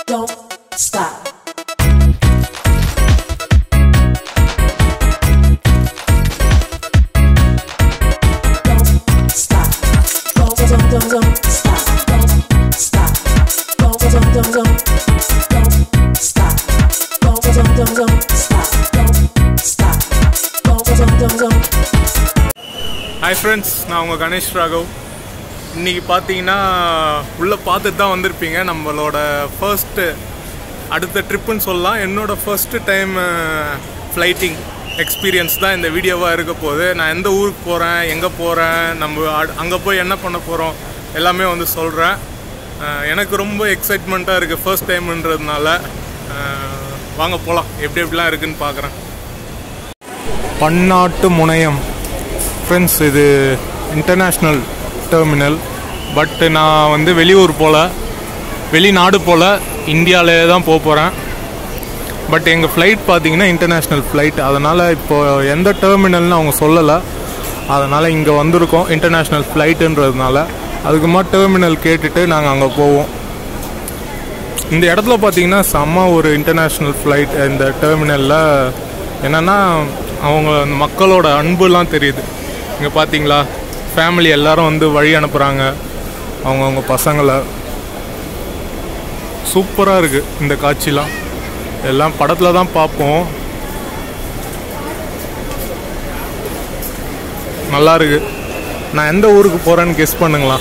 don't stop. Don't stop. Don't stop. Don't stop. Don't stop. Don't stop. Don't stop. Hi friends, நான் உங்கள் கணேஷ் ராகவ். இன்றைக்கி பார்த்தீங்கன்னா உள்ளே பார்த்துட்டு தான் வந்திருப்பீங்க. நம்மளோட ஃபர்ஸ்ட்டு அடுத்த ட்ரிப்புன்னு சொல்லலாம். என்னோடய ஃபர்ஸ்ட்டு டைம் ஃப்ளைட்டிங் எக்ஸ்பீரியன்ஸ் தான் இந்த வீடியோவாக இருக்க போகுது. நான் எந்த ஊருக்கு போகிறேன், எங்கே போகிறேன், நம்ம அங்கே போய் என்ன பண்ண போகிறோம் எல்லாமே வந்து சொல்கிறேன். எனக்கு ரொம்ப எக்ஸைட்மெண்ட்டாக இருக்குது ஃபர்ஸ்ட் டைம்ன்றதுனால. வாங்க போகலாம், எப்படி எப்படிலாம் இருக்குதுன்னு பார்க்குறேன். பன்னாட்டு முனையம் ஃப்ரெண்ட்ஸ், இது இன்டர்நேஷ்னல் டெர்மினல். பட் நான் வந்து வெளியூர் போல், வெளிநாடு போல் இந்தியாவிலே தான் போக போகிறேன். பட் எங்கள் ஃப்ளைட் பார்த்திங்கன்னா இன்டர்நேஷ்னல் ஃப்ளைட். அதனால் இப்போது எந்த டெர்மினல்னு அவங்க சொல்லலை. அதனால் இங்கே வந்திருக்கோம் இன்டர்நேஷ்னல் ஃப்ளைட்டுன்றதுனால. அதுக்குமா டெர்மினல் கேட்டுட்டு நாங்கள் அங்கே போவோம். இந்த இடத்துல பார்த்திங்கன்னா செம்ம ஒரு இன்டர்நேஷ்னல் ஃப்ளைட். இந்த டெர்மினலில் என்னென்னா அவங்க மக்களோட அன்புலாம் தெரியுது. இங்கே பார்த்தீங்களா, ஃபேமிலி எல்லோரும் வந்து வழி அனுப்புகிறாங்க அவங்கவுங்க பசங்களை. சூப்பராக இருக்குது இந்த காட்சிலாம். எல்லாம் படத்தில் தான் பார்ப்போம். நல்லா இருக்கு. நான் எந்த ஊருக்கு போகிறேன்னு கெஸ் பண்ணுங்களா?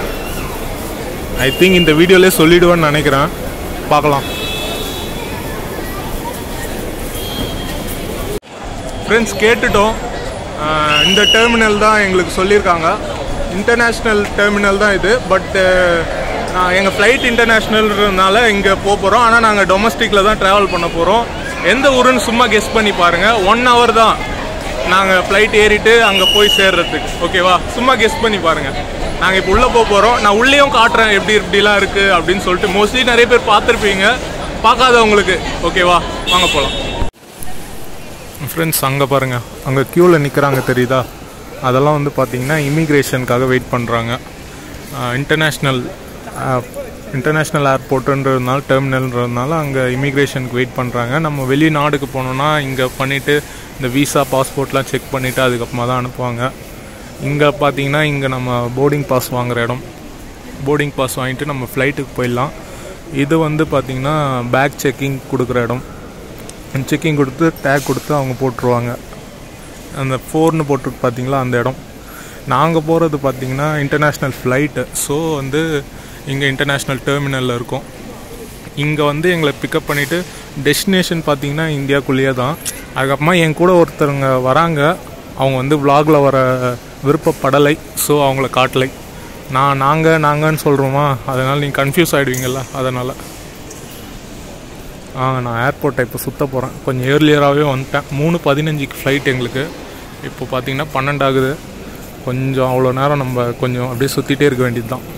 ஐ திங்க் இந்த வீடியோலேயே சொல்லிவிடுவேன்னு நினைக்கிறேன். பார்க்கலாம். ஃப்ரெண்ட்ஸ், கேட்டுட்டோம். இந்த டெர்மினல் தான் எங்களுக்கு சொல்லியிருக்காங்க. இன்டர்நேஷ்னல் டெர்மினல் தான் இது. பட் எங்கள் ஃப்ளைட் இன்டர்நேஷ்னல்ன்றதுனால இங்கே போக போகிறோம். ஆனால் நாங்கள் டொமஸ்டிக்கில் தான் ட்ராவல் பண்ண போகிறோம். எந்த ஊருன்னு சும்மா கெஸ் பண்ணி பாருங்கள். 1 hour தான் நாங்கள் ஃப்ளைட் ஏறிட்டு அங்கே போய் சேர்றதுக்கு. ஓகேவா? சும்மா கெஸ் பண்ணி பாருங்கள். நாங்கள் இப்போ உள்ளே போக போகிறோம். நான் உள்ளேயும் காட்டுறேன் எப்படி இப்படிலாம் இருக்குது அப்படின்னு சொல்லிட்டு. மோஸ்ட்லி நிறைய பேர் பார்த்துருப்பீங்க, பார்க்காதவங்களுக்கு. ஓகேவா? வாங்க போகலாம். ஃப்ரெண்ட்ஸ், அங்கே பாருங்கள், அங்கே க்யூவில் நிற்கிறாங்க தெரியுதா? அதெல்லாம் வந்து பார்த்திங்கன்னா இமிக்ரேஷனுக்காக வெயிட் பண்ணுறாங்க. இன்டர்நேஷ்னல் ஏர்போர்ட்டுன்றதுனால, டெர்மினல்ன்றதுனால அங்கே இமிக்ரேஷனுக்கு வெயிட் பண்ணுறாங்க. நம்ம வெளிநாடுக்கு போனோன்னா இங்கே பண்ணிவிட்டு இந்த விசா பாஸ்போர்ட்லாம் செக் பண்ணிவிட்டு அதுக்கப்புறமா தான் அனுப்புவாங்க. இங்கே பார்த்திங்கன்னா இங்கே நம்ம போர்டிங் பாஸ் வாங்குகிற இடம். போர்டிங் பாஸ் வாங்கிட்டு நம்ம ஃப்ளைட்டுக்கு போயிடலாம். இது வந்து பார்த்திங்கன்னா பேக் செக்கிங் கொடுக்குற இடம். செக்கிங் கொடுத்து டேக் கொடுத்து அவங்க போட்டுருவாங்க. அந்த 4ன்னு போட்டுருக்கு பார்த்தீங்களா, அந்த இடம். நாங்கள் போகிறது பார்த்திங்கன்னா இன்டர்நேஷ்னல் ஃப்ளைட்டு. ஸோ வந்து இங்கே இன்டர்நேஷ்னல் டெர்மினலில் இருக்கோம். இங்கே வந்து எங்களை பிக்கப் பண்ணிவிட்டு டெஸ்டினேஷன் பார்த்திங்கன்னா இந்தியாவுக்குள்ளேயே தான். அதுக்கப்புறமா என் கூட ஒருத்தருங்க வராங்க. அவங்க வந்து விலாகில் வர விருப்பப்படலை. ஸோ அவங்கள காட்டலை. நாங்கன்னு சொல்கிறோமா, அதனால் நீங்கள் கன்ஃபியூஸ் ஆகிடுவீங்கள்ல, அதனால். நான் ஏர்போர்ட்டை இப்போ சுற்ற போகிறேன். கொஞ்சம் ஏர்லியராகவே வந்துட்டேன். 3:15க்கு ஃப்ளைட் எங்களுக்கு. இப்போ பார்த்திங்கன்னா 12 ஆகுது. கொஞ்சம் அவ்வளோ நேரம் நம்ம கொஞ்சம் அப்படியே சுற்றிட்டே இருக்க வேண்டியது தான்.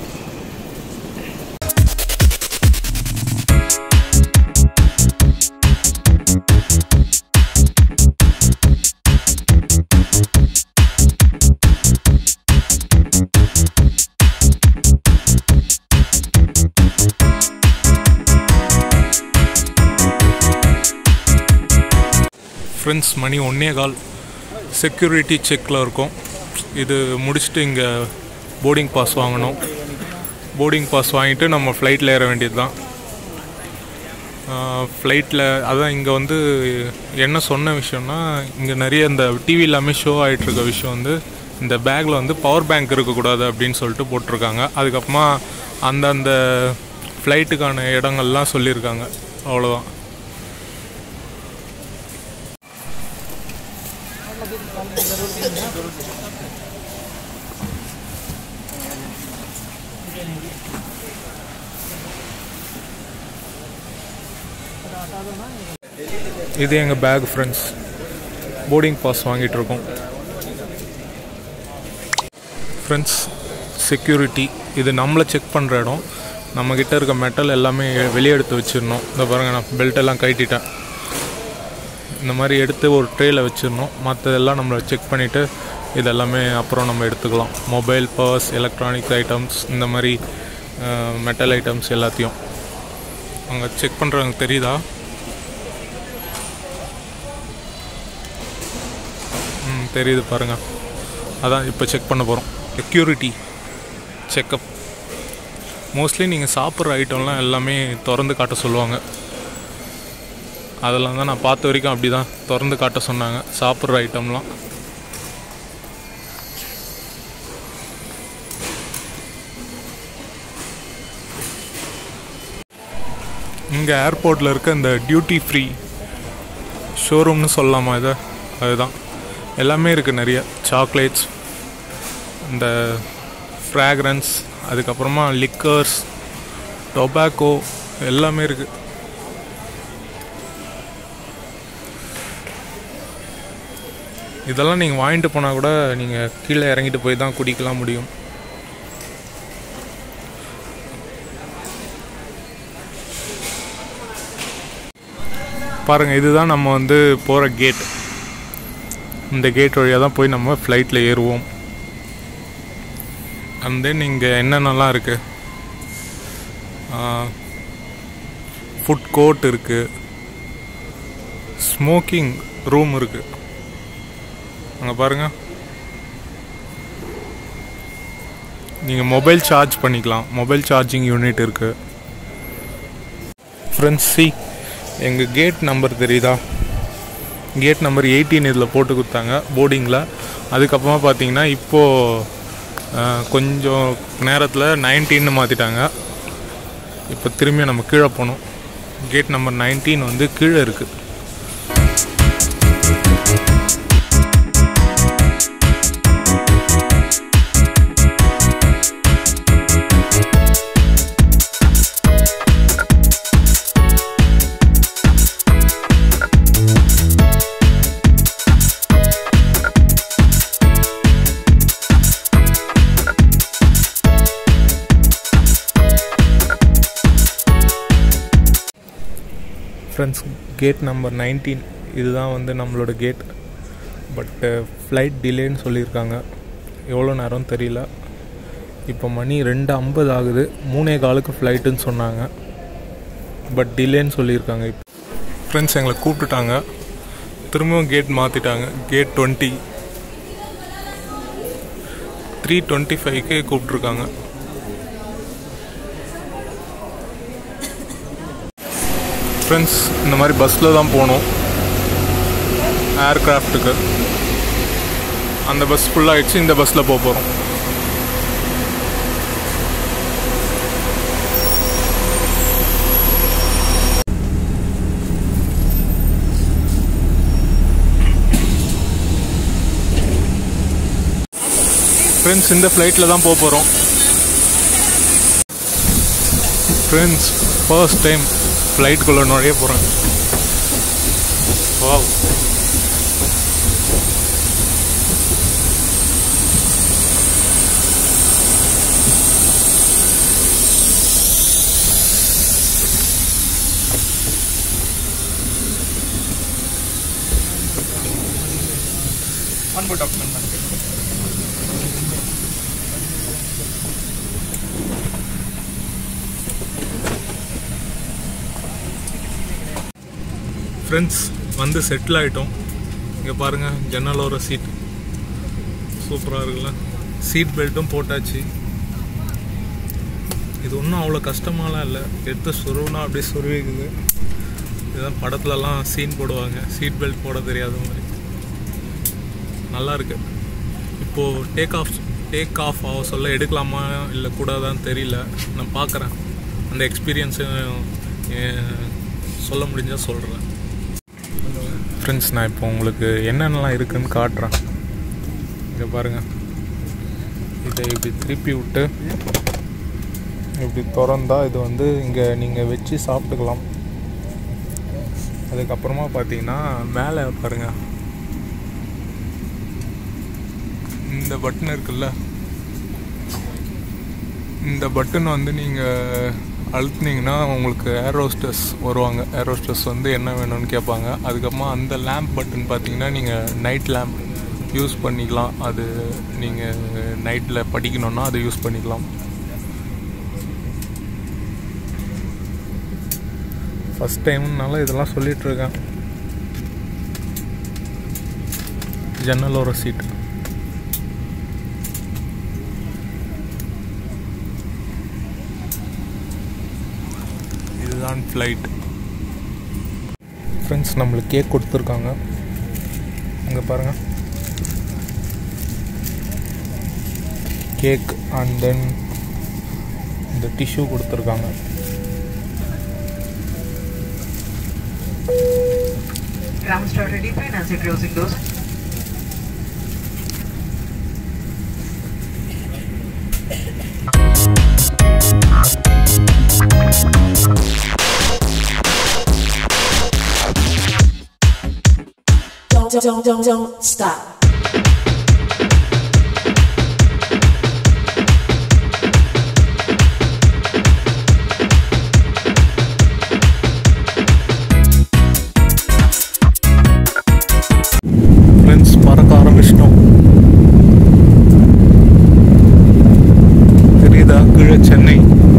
ஃப்ரெண்ட்ஸ், மணி 1:15. செக்யூரிட்டி செக்கில் இருக்கும். இது முடிச்சுட்டு இங்கே போர்டிங் பாஸ் வாங்கணும். போர்டிங் பாஸ் வாங்கிட்டு நம்ம ஃப்ளைட்டில் ஏற வேண்டியது தான். ஃப்ளைட்டில் அதான் இங்கே வந்து என்ன சொன்ன விஷயம்னா, இங்கே நிறைய இந்த டிவி எல்லாமே ஷோ ஆகிட்டுருக்க விஷயம் வந்து, இந்த பேக்கில் வந்து பவர் பேங்க் இருக்கக்கூடாது அப்படின்னு சொல்லிட்டு போட்டிருக்காங்க. அதுக்கப்புறமா அந்தந்த ஃப்ளைட்டுக்கான இடங்கள்லாம் சொல்லியிருக்காங்க. அவ்வளோதான். இது எங்கள் பேக் ஃப்ரெண்ட்ஸ். போர்டிங் பாஸ் வாங்கிட்டு இருக்கோம். ஃப்ரெண்ட்ஸ், செக்யூரிட்டி இது நம்மளை செக் பண்ணுற இடம். நம்மக்கிட்ட இருக்க மெட்டல் எல்லாமே வெளியே எடுத்து வச்சிடணும். இந்த பாருங்கள், நான் பெல்ட்டெல்லாம் கட்டிட்டேன். இந்த மாதிரி எடுத்து ஒரு ட்ரேயில் வச்சிடணும். மற்றதெல்லாம் நம்மளை செக் பண்ணிவிட்டு இதெல்லாமே அப்புறம் நம்ம எடுத்துக்கலாம். மொபைல், பர்ஸ், எலக்ட்ரானிக்ஸ் ஐட்டம்ஸ், இந்த மாதிரி மெட்டல் ஐட்டம்ஸ் எல்லாத்தையும். அங்கே செக் பண்ணுறவங்க தெரியுதா? தெரியுது பாருங்கள். அதான் இப்போ செக் பண்ண போகிறோம். Security checkup. மோஸ்ட்லி நீங்கள் சாப்பிட்ற ஐட்டம்லாம் எல்லாமே திறந்து காட்ட சொல்லுவாங்க. அதெல்லாம் தான் நான் பார்த்த வரைக்கும் அப்படி தான் திறந்து காட்ட சொன்னாங்க, சாப்பிட்ற ஐட்டம்லாம். இங்கே ஏர்போர்ட்டில் இருக்க இந்த டியூட்டி ஃப்ரீ ஷோரூம்னு சொல்லலாமா இதை? அதுதான் எல்லாமே இருக்குது. நிறைய சாக்லேட்ஸ், இந்த ஃப்ராக்ரன்ஸ், அதுக்கப்புறமா லிக்கர்ஸ், டொபாக்கோ எல்லாமே இருக்குது. இதெல்லாம் நீங்கள் வாங்கிட்டு போனால் கூட நீங்கள் கீழே இறங்கிட்டு போய் தான் குடிக்கலாம் முடியும். பாருங்கள், இதுதான் நம்ம வந்து போகிற கேட். இந்த கேட் வழியாக தான் போய் நம்ம ஃப்ளைட்டில் ஏறுவோம். அண்ட் தென் இங்கே என்னென்னலாம் இருக்குது, ஃபுட் கோர்ட் இருக்குது, ஸ்மோக்கிங் ரூம் இருக்குது. அங்கே பாருங்கள், நீங்கள் மொபைல் சார்ஜ் பண்ணிக்கலாம். மொபைல் சார்ஜிங் யூனிட் இருக்குது. ஃப்ரெண்ட்ஸ், எங்கள் கேட் நம்பர் தெரியுதா? கேட் நம்பர் 18 இதில் போட்டு கொடுத்தாங்க போர்டிங்கில். அதுக்கப்புறமா பார்த்தீங்கன்னா இப்போது கொஞ்சம் நேரத்தில் 19 மாற்றிட்டாங்க. இப்போ திரும்பியும் நம்ம கீழே போகணும். கேட் நம்பர் 19 வந்து கீழே இருக்குது. ஃப்ரெண்ட்ஸ், கேட் நம்பர் 19 இதுதான் வந்து நம்மளோட கேட். பட்டு ஃப்ளைட் டிலேன்னு சொல்லியிருக்காங்க. எவ்வளோ நேரம் தெரியல. இப்போ மணி 2:50 ஆகுது. 3:15 ஃப்ளைட்டுன்னு சொன்னாங்க. பட் டிலேன்னு சொல்லியிருக்காங்க. இப்போ ஃப்ரெண்ட்ஸ் எங்களை கூப்பிட்டுட்டாங்க. திரும்பவும் கேட் மாற்றிட்டாங்க. கேட் 20 3:25க்கு கூப்பிட்ருக்காங்க. ஃப்ரெண்ட்ஸ், இந்த மாதிரி பஸ்ஸில் தான் போகணும் ஏர்க்ராஃப்ட்டுக்கு. அந்த பஸ் ஃபுல்லாகிடுச்சு. இந்த பஸ்ஸில் போக போகிறோம். ஃப்ரெண்ட்ஸ், இந்த ஃப்ளைட்டில் தான் போக போகிறோம். ஃப்ரெண்ட்ஸ், ஃபர்ஸ்ட் டைம் ஃப்ளைட்டுக்குள்ளே நுழைய போகிறேன். வாவ்! ஃப்ரெண்ட்ஸ், வந்து செட்டில் ஆகிட்டோம். இங்கே பாருங்கள், ஜன்னலோர சீட் சூப்பராக இருக்குல்ல. சீட் பெல்ட்டும் போட்டாச்சு. இது ஒன்றும் அவ்வளோ கஷ்டமாலாம் இல்லை. எடுத்து சொருவுனா அப்படியே சொருவிக்குது. இதுதான் படத்துலலாம் சீன் போடுவாங்க, சீட் பெல்ட் போட தெரியாத மாதிரி. நல்லாயிருக்கு. இப்போது டேக் ஆஃப் ஆக சொல்ல எடுக்கலாமா இல்லை கூடாதான்னு தெரியல. நான் பார்க்குறேன். அந்த எக்ஸ்பீரியன்ஸை சொல்ல முடிஞ்சால் சொல்கிறேன். ஃப்ரெண்ட்ஸ், நான் இப்போ உங்களுக்கு என்னென்னலாம் இருக்குதுன்னு காட்டுறேன். இங்கே பாருங்கள், இதை இப்படி திருப்பி விட்டு இப்படி திறந்தா இது வந்து இங்கே நீங்கள் வச்சு சாப்பிட்டுக்கலாம். அதுக்கப்புறமா பார்த்தீங்கன்னா மேலே பாருங்கள், இந்த பட்டன் இருக்குல்ல, இந்த பட்டன் வந்து நீங்கள் அழுத்துனீங்கன்னா உங்களுக்கு ஏர் ஹோஸ்டஸ் வருவாங்க. ஏர் ஹோஸ்டஸ் வந்து என்ன வேணும்னு கேட்பாங்க. அதுக்கப்புறமா அந்த லேம்ப் பட்டன் பார்த்தீங்கன்னா நீங்கள் நைட் லேம்ப் யூஸ் பண்ணிக்கலாம். அது நீங்கள் நைட்டில் படிக்கணுன்னா அதை யூஸ் பண்ணிக்கலாம். ஃபஸ்ட் டைம்னால இதெல்லாம் சொல்லிகிட்ருக்கேன். ஜன்னலோர சீட். இதுதான் ஃப்ளைட். ஃப்ரெண்ட்ஸ் நம்மளுக்கு கேக் கொடுத்துருக்காங்க. இங்கே பாருங்கள், கேக் அண்ட் தென் இந்த டிஷ்யூ கொடுத்துருக்காங்க. Ground start ready, fine, as you're closing doors. Don't stop. Friends பறக்க ஆரம்பிச்சிட்டோம். தெரியுதா கீழே சென்னை?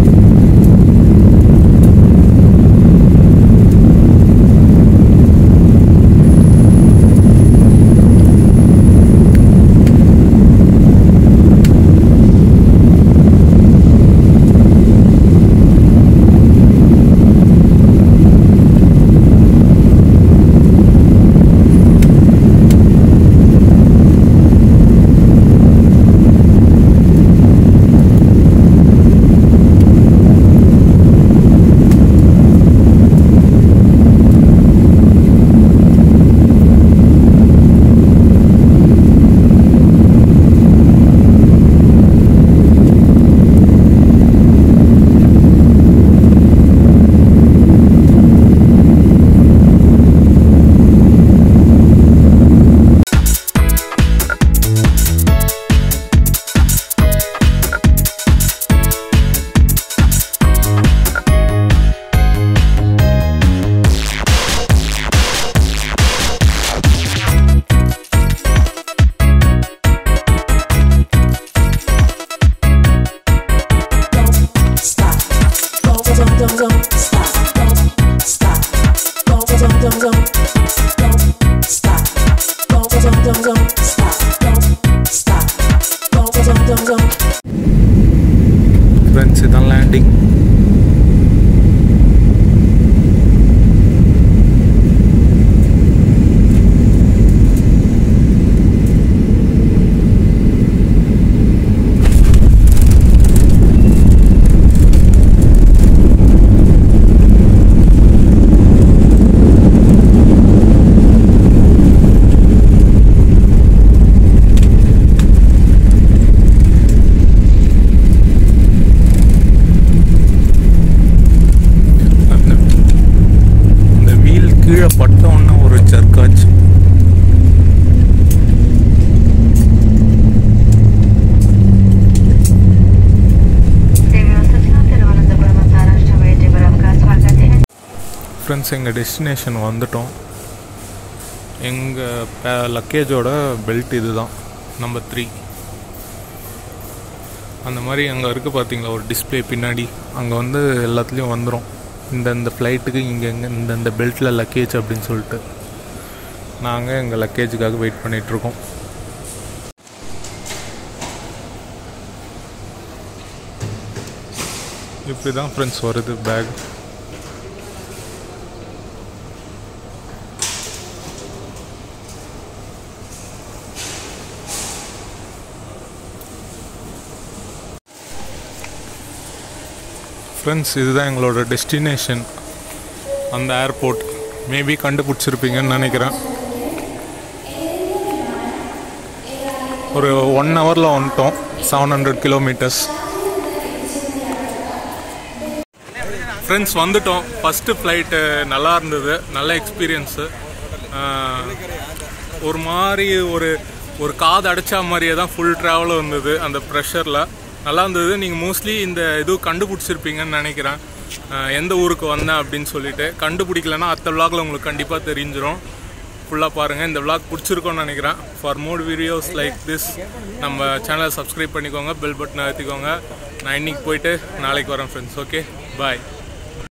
Friends, idan landing. கீழே பட்டோன்னு ஒரு ஜர்க்காச்சு. ஃப்ரெண்ட்ஸ் எங்கள் டெஸ்டினேஷன் வந்துட்டோம். எங்கள் லக்கேஜோட பெல்ட் இது தான் நம்பர் 3. அந்த மாதிரி அங்கே இருக்குது பார்த்தீங்களா ஒரு டிஸ்பிளே பின்னாடி, அங்கே வந்து எல்லாத்துலேயும் வந்துடும் இந்த ஃப்ளைட்டுக்கு இங்கே இந்த பெல்ட்டில் லக்கேஜ் அப்படின்னு சொல்லிட்டு. நாங்கள் எங்கள் லக்கேஜுக்காக வெயிட் பண்ணிகிட்ருக்கோம். இப்படி தான் ஃப்ரெண்ட்ஸ் வருது பேக். ஃப்ரெண்ட்ஸ் இதுதான் எங்களோட டெஸ்டினேஷன், அந்த ஏர்போர்ட். மேபி கண்டுபிடிச்சிருப்பீங்கன்னு நினைக்கிறேன். ஒரு 1 ஹவரில் வந்துட்டோம். 700 கிலோமீட்டர்ஸ். ஃப்ரெண்ட்ஸ் வந்துட்டோம். ஃபஸ்ட்டு ஃப்ளைட்டு நல்லா இருந்தது, நல்ல எக்ஸ்பீரியன்ஸு. ஒரு மாதிரி ஒரு காது அடைச்சா மாதிரியே தான் ஃபுல் ட்ராவலும் இருந்தது அந்த ப்ரெஷரில். நல்லா இருந்தது. நீங்கள் மோஸ்ட்லி இந்த இது கண்டுபிடிச்சிருப்பீங்கன்னு நினைக்கிறேன், எந்த ஊருக்கு வந்தேன் அப்படின்னு சொல்லிட்டு. கண்டுபிடிக்கலன்னா அடுத்த விளாகில் உங்களுக்கு கண்டிப்பாக தெரிஞ்சிடும். ஃபுல்லாக பாருங்கள். இந்த விளாக் பிடிச்சிருக்கோன்னு நினைக்கிறேன். For more videos like this நம்ம சேனலை சப்ஸ்கிரைப் பண்ணிக்கோங்க, பெல் பட்டன் அழுத்திக்கோங்க. நான் இன்னைக்கு போயிட்டு நாளைக்கு வரேன் ஃப்ரெண்ட்ஸ். ஓகே, பாய்.